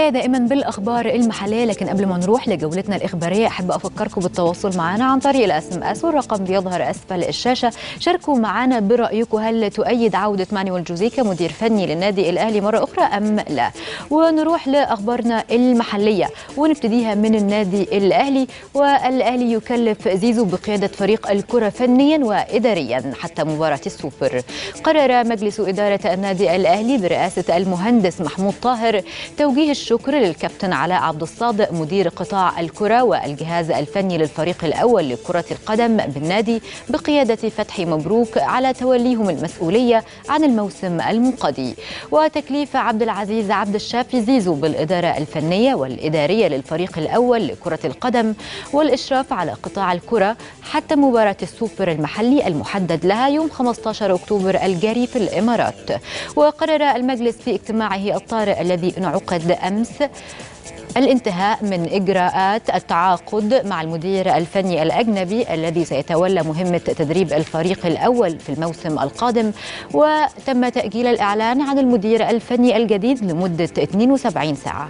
البداية دائما بالأخبار المحلية، لكن قبل ما نروح لجولتنا الإخبارية أحب أفكركم بالتواصل معنا عن طريق الSMS والرقم بيظهر أسفل الشاشة. شاركوا معنا برأيكم، هل تؤيد عودة مانويل جوزيه كمدير فني للنادي الأهلي مرة أخرى أم لا؟ ونروح لأخبارنا المحلية ونبتديها من النادي الأهلي. والأهلي يكلف زيزو بقيادة فريق الكرة فنيا وإداريا حتى مباراة السوبر. قرر مجلس إدارة النادي الأهلي برئاسة المهندس محمود طاهر توجيه الشكر للكابتن علاء عبد الصادق مدير قطاع الكرة والجهاز الفني للفريق الأول لكرة القدم بالنادي بقيادة فتحي مبروك على توليهم المسؤولية عن الموسم المنقضي، وتكليف عبد العزيز عبد الشافي زيزو بالإدارة الفنية والإدارية للفريق الأول لكرة القدم والإشراف على قطاع الكرة حتى مباراة السوبر المحلي المحدد لها يوم 15 أكتوبر الجاري في الإمارات. وقرر المجلس في اجتماعه الطارئ الذي انعقد أمس الانتهاء من إجراءات التعاقد مع المدير الفني الأجنبي الذي سيتولى مهمة تدريب الفريق الأول في الموسم القادم، وتم تأجيل الإعلان عن المدير الفني الجديد لمدة 72 ساعة.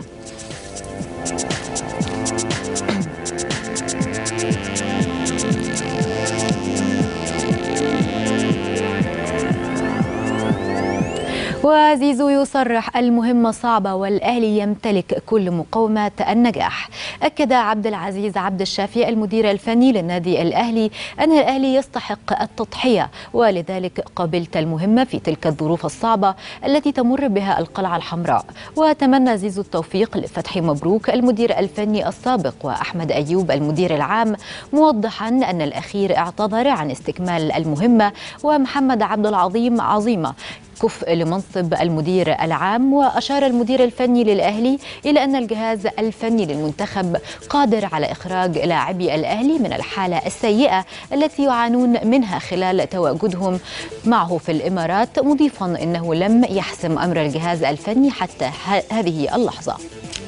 وزيزو يصرح المهمة صعبة والأهلي يمتلك كل مقومات النجاح. أكد عبد العزيز عبد الشافي المدير الفني للنادي الأهلي أن الأهلي يستحق التضحية، ولذلك قبلت المهمة في تلك الظروف الصعبة التي تمر بها القلعة الحمراء. وتمنى زيزو التوفيق لفتحي مبروك المدير الفني السابق وأحمد أيوب المدير العام، موضحا أن الأخير اعتذر عن استكمال المهمة، ومحمد عبد العظيم عظيمة كفء لمنصب المدير العام. وأشار المدير الفني للأهلي إلى أن الجهاز الفني للمنتخب قادر على إخراج لاعبي الأهلي من الحالة السيئة التي يعانون منها خلال تواجدهم معه في الإمارات، مضيفا أنه لم يحسم أمر الجهاز الفني حتى هذه اللحظة.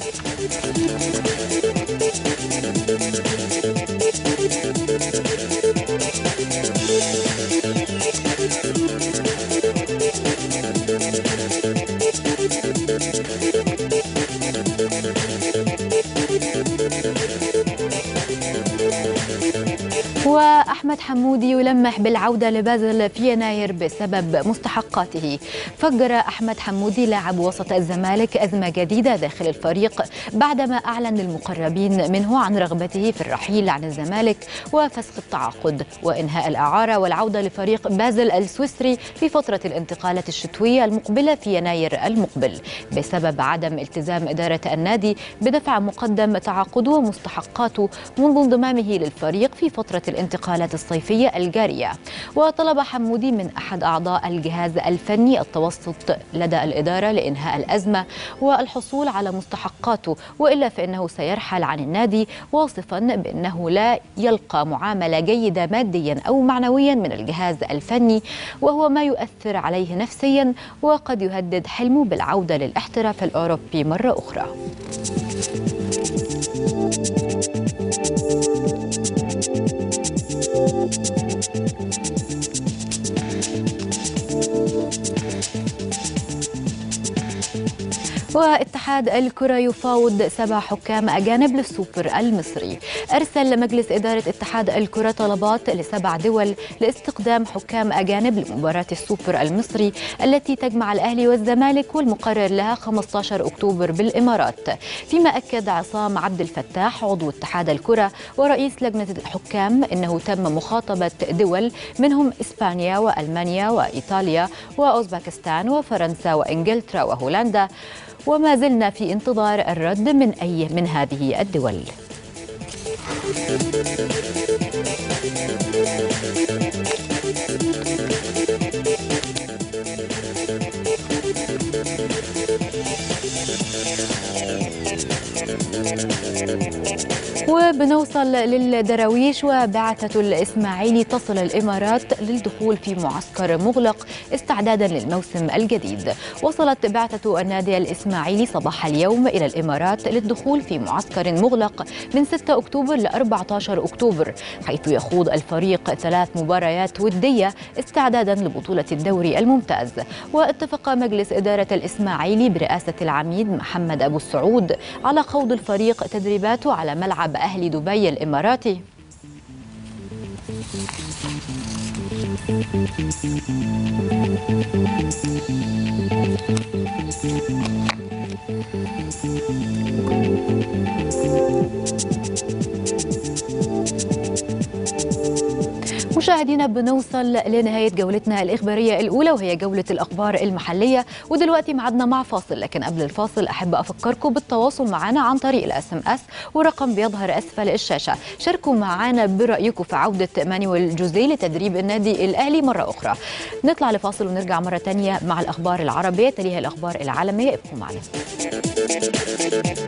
وأحمد حمودي يلمح بالعودة لبازل في يناير بسبب مستحقاته. فجر أحمد حمودي لاعب وسط الزمالك أزمة جديدة داخل الفريق بعدما أعلن للمقربين منه عن رغبته في الرحيل عن الزمالك وفسخ التعاقد وإنهاء الإعارة والعودة لفريق بازل السويسري في فترة الانتقالات الشتوية المقبلة في يناير المقبل، بسبب عدم التزام إدارة النادي بدفع مقدم تعاقده ومستحقاته منذ انضمامه للفريق في فترة الانتقالات الصيفية الجارية. وطلب حمودي من أحد أعضاء الجهاز الفني التوسط لدى الإدارة لإنهاء الأزمة والحصول على مستحقاته، وإلا فإنه سيرحل عن النادي، واصفا بأنه لا يلقى معاملة جيدة ماديا أو معنويا من الجهاز الفني، وهو ما يؤثر عليه نفسيا وقد يهدد حلمه بالعودة للاحتراف الأوروبي مرة أخرى. واتحاد الكرة يفاوض 7 حكام أجانب للسوبر المصري. أرسل مجلس إدارة اتحاد الكرة طلبات ل7 دول لاستقدام حكام أجانب لمباراة السوبر المصري التي تجمع الأهلي والزمالك والمقرر لها 15 أكتوبر بالإمارات. فيما أكد عصام عبد الفتاح عضو اتحاد الكرة ورئيس لجنة الحكام أنه تم مخاطبة دول منهم إسبانيا وألمانيا وإيطاليا وأوزبكستان وفرنسا وإنجلترا وهولندا، وما زلنا في انتظار الرد من أي من هذه الدول. وبنوصل للدراويش، وبعثة الإسماعيلي تصل الإمارات للدخول في معسكر مغلق استعدادا للموسم الجديد. وصلت بعثة النادي الإسماعيلي صباح اليوم إلى الإمارات للدخول في معسكر مغلق من 6 أكتوبر ل 14 أكتوبر، حيث يخوض الفريق 3 مباريات ودية استعدادا لبطولة الدوري الممتاز. واتفق مجلس إدارة الإسماعيلي برئاسة العميد محمد أبو السعود على خوض الفريق تدريباته على ملعب أهلي دبي الإماراتي. مشاهدينا، بنوصل لنهاية جولتنا الإخبارية الأولى وهي جولة الأخبار المحلية، ودلوقتي معدنا مع فاصل. لكن قبل الفاصل أحب أفكركم بالتواصل معنا عن طريق الSMS ورقم بيظهر أسفل الشاشة. شاركوا معنا برأيكم في عودة مانويل جوزيه لتدريب النادي الأهلي مرة أخرى. نطلع لفاصل ونرجع مرة تانية مع الأخبار العربية، تليها الأخبار العالمية. ابقوا معنا.